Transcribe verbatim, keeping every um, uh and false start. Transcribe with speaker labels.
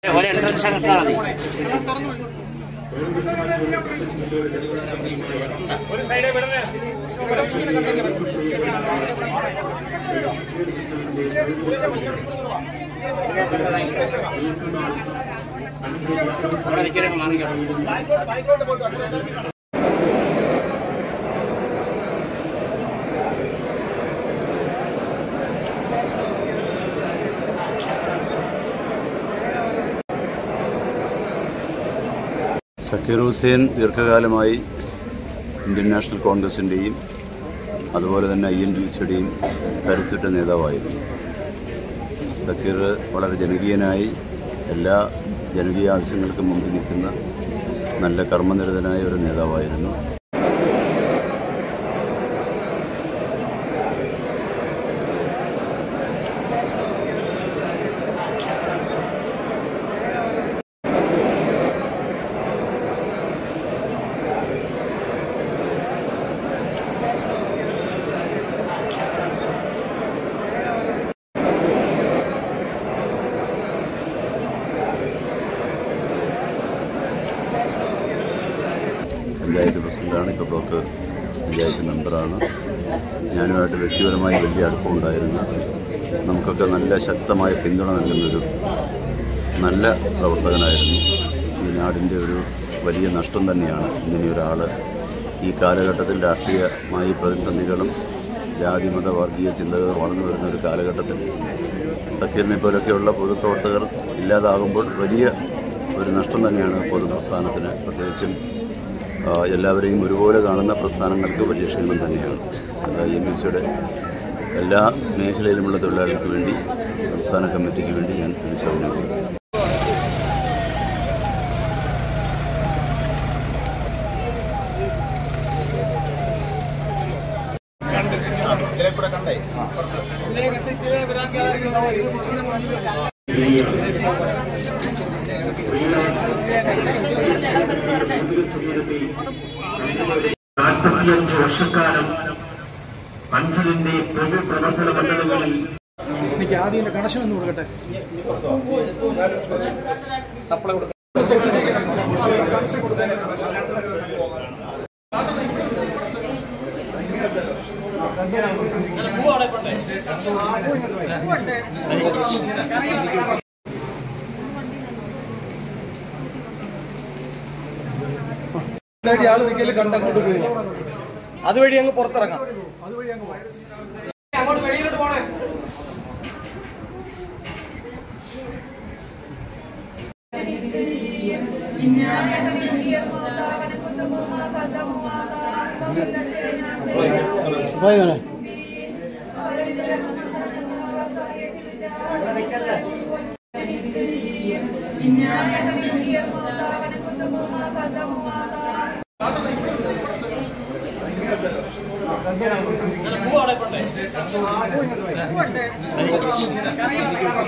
Speaker 1: ഒരു എൻട്രൻസ് അങ്ങ് മതി.
Speaker 2: ഒരു സൈഡേ വിടണേ.
Speaker 1: അവിടെ നിൽക്കണേ മാറിക്കോ.
Speaker 3: സക്കീർ ഹുസൈൻ ദീർഘകാലമായി ഇന്ത്യൻ നാഷണൽ കോൺഗ്രസിൻ്റെയും അതുപോലെ തന്നെ ഐ എൻ ഡി സിയുടെയും കരുത്തുറ്റ നേതാവായിരുന്നു. സക്കീർ വളരെ ജനകീയനായി എല്ലാ ജനകീയ ആവശ്യങ്ങൾക്കും മുമ്പിൽ നിൽക്കുന്ന നല്ല കർമ്മനിരതനായ ഒരു നേതാവായിരുന്നു. പഞ്ചായത്ത് പ്രസിഡൻ്റാണ്, ഇപ്പോൾ ബ്ലോക്ക് പഞ്ചായത്ത് മെമ്പറാണ്. ഞാനുമായിട്ട് വ്യക്തിപരമായി വലിയ അടുപ്പമുണ്ടായിരുന്ന, നമുക്കൊക്കെ നല്ല ശക്തമായ പിന്തുണ നൽകുന്നൊരു നല്ല പ്രവർത്തകനായിരുന്നു. ഈ നാടിൻ്റെ ഒരു വലിയ നഷ്ടം തന്നെയാണ് ഇങ്ങനെയൊരാൾ ഈ കാലഘട്ടത്തിൽ രാഷ്ട്രീയമായി പ്രതിസന്ധികളും ജാതി മത വർഗീയ ചിന്തകൾ വളർന്നു വരുന്ന ഒരു കാലഘട്ടത്തിൽ സക്കീറിനെ പോലൊക്കെയുള്ള പൊതുപ്രവർത്തകർ ഇല്ലാതാകുമ്പോൾ വലിയ ഒരു നഷ്ടം തന്നെയാണ് പൊതുപ്രസ്ഥാനത്തിന്. പ്രത്യേകിച്ചും എല്ലാവരെയും ഒരുപോലെ കാണുന്ന പ്രസ്ഥാനങ്ങൾക്ക് വലിയ ക്ഷീണം തന്നെയാണ്. എം ബി സിയുടെ എല്ലാ മേഖലയിലുമുള്ള തൊഴിലാളികൾക്ക് വേണ്ടി, സംസ്ഥാന കമ്മിറ്റിക്ക് വേണ്ടി ഞാൻ തിരിച്ചറിയുന്നു.
Speaker 4: നാൽപ്പത്തിയഞ്ച് വർഷക്കാലം അഞ്ചലിന്റെ പൊതുപ്രവർത്തന മണ്ഡലങ്ങളിൽ
Speaker 2: എനിക്ക് ആദ്യം കണക്ഷൻ ഒന്ന് കൊടുക്കട്ടെ. സപ്ലൈ കൊടുക്കട്ടെ. ആള് നിൽക്കല് കണ്ടങ്ങോട്ട് പോയി അതുവഴി അങ്ങ് പുറത്തിറങ്ങാം. അതുവഴി അങ്ങ് അങ്ങോട്ട് വെളിയിലോട്ട് പോണേ. പൂവാടെ